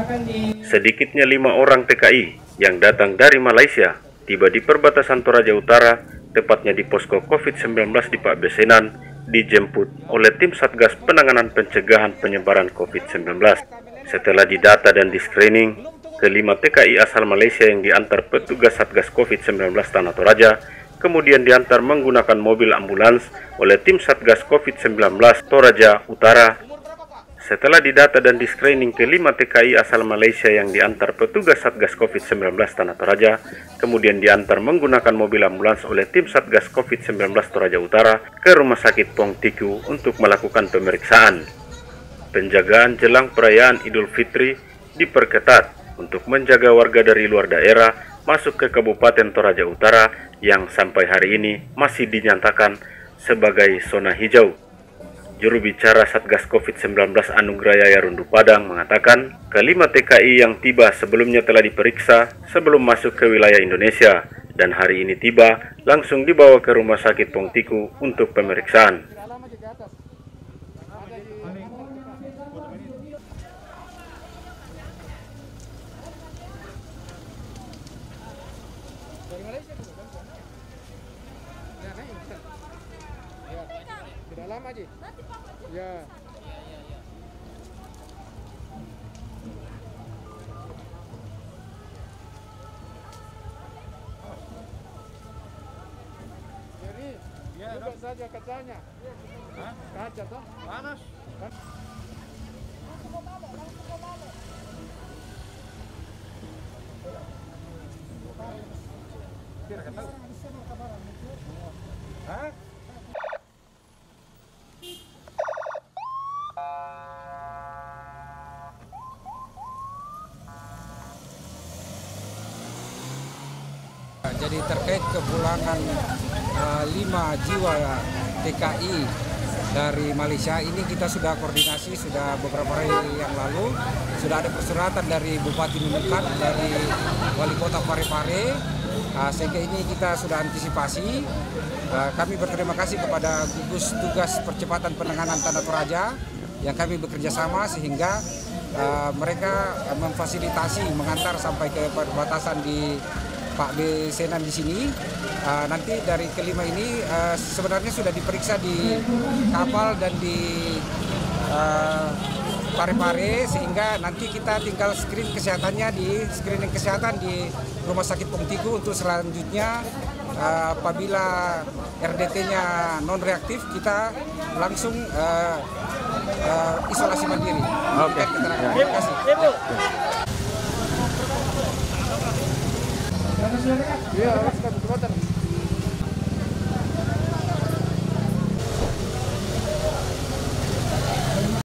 Sedikitnya 5 orang TKI yang datang dari Malaysia tiba di perbatasan Toraja Utara, tepatnya di posko COVID-19 di Pak Besenan, dijemput oleh tim Satgas Penanganan Pencegahan Penyebaran COVID-19. Setelah didata dan di-screening, kelima TKI asal Malaysia yang diantar petugas Satgas COVID-19 Tanah Toraja kemudian diantar menggunakan mobil ambulans oleh tim Satgas COVID-19 Toraja Utara. Setelah didata dan di-screening kelima TKI asal Malaysia yang diantar petugas Satgas COVID-19 Tanah Toraja, kemudian diantar menggunakan mobil ambulans oleh tim Satgas COVID-19 Toraja Utara ke Rumah Sakit Pong Tiku untuk melakukan pemeriksaan. Penjagaan jelang perayaan Idul Fitri diperketat untuk menjaga warga dari luar daerah masuk ke Kabupaten Toraja Utara yang sampai hari ini masih dinyatakan sebagai zona hijau. Juru bicara Satgas COVID-19 Anugrah Yarundu Padang mengatakan, kelima TKI yang tiba sebelumnya telah diperiksa sebelum masuk ke wilayah Indonesia dan hari ini tiba langsung dibawa ke Rumah Sakit Pong Tiku untuk pemeriksaan. Tidak lama aja. Ya. Jadi, buka saja kacanya. Hah? Kaca toh? Panas. Hah? Jadi terkait kepulangan 5 jiwa TKI dari Malaysia ini kita sudah koordinasi sudah beberapa hari yang lalu, sudah ada persuratan dari Bupati Nunukan, dari Wali Kota Parepare, sehingga ini kita sudah antisipasi. Kami berterima kasih kepada gugus tugas percepatan penanganan Tanah Toraja yang kami bekerja sama sehingga mereka memfasilitasi mengantar sampai ke perbatasan di Pak Besenan di sini. Nanti dari kelima ini sebenarnya sudah diperiksa di kapal dan di Parepare, sehingga nanti kita tinggal screening kesehatan di Rumah Sakit Pong Tiku untuk selanjutnya apabila RDT-nya non reaktif kita langsung isolasi mandiri. Oke. Terima kasih. Ya, harus kami